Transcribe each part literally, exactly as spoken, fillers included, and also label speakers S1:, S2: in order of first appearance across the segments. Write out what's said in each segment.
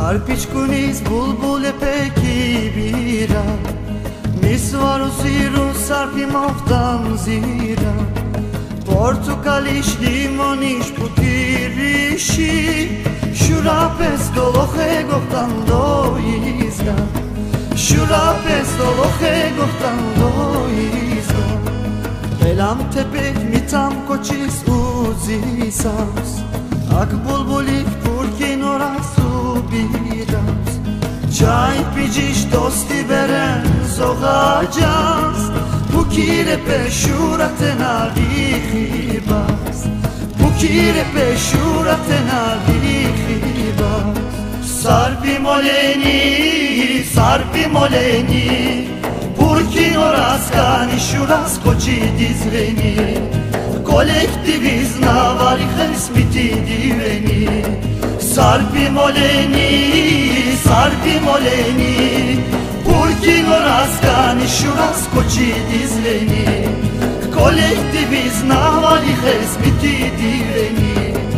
S1: Sarpičkunis bulbule peki bira Misvaru siru sarpi moftam zira Portukalish limonish putirishi Shurapes doloche goftan do izga Shurapes doloche goftan do izga Elam tepek mitam kochis uzisams Ak bulbulik purkin orasu birams Çay piciş dosti beren zoğacağız Bu kire peşuraten alihibaz Bu kire peşuraten alihibaz Sarpi moleni, sarpi moleni Purkin oraskani şuras koçi dizreni Kolektivizna var hesmiti diveni Sarpi moleni, sarpi moleni Purkin oraskani şuras koçi dizreni Kolektivizna var hesmiti diveni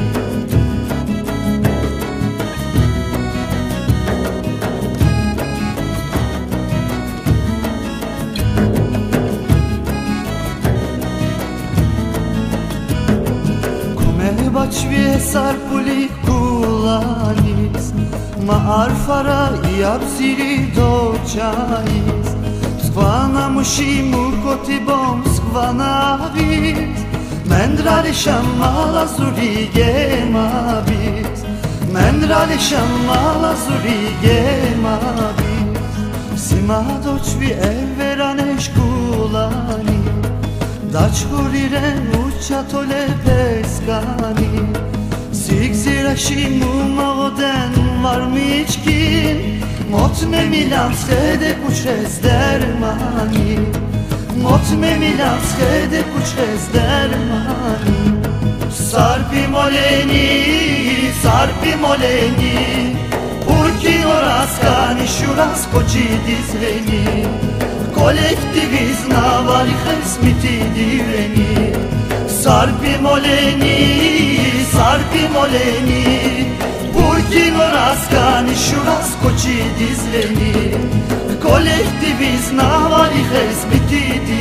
S1: Bačvije sarpuli kulanis Ma arfara i absiri dočajis Skvana mušimu kotibom skvanavis Mendrali šamala zuri gemavis Mendrali šamala zuri gemavis Sima dočvi evveraneš kulani Dačkuriren uçatole peskani Sigziraşi mumavoden var mı içkin Motme milan schede kuçrez dermani Motme milan schede kuçrez dermani Sarpi moleni, sarpi moleni Purkin oraskani şuras koçi dizreni Kolektivizna var hesmiti diveni Sarpi moleni, sarpi moleni Purkin oraskani şuras koçi dizreni Kolektivizna var hesmiti diveni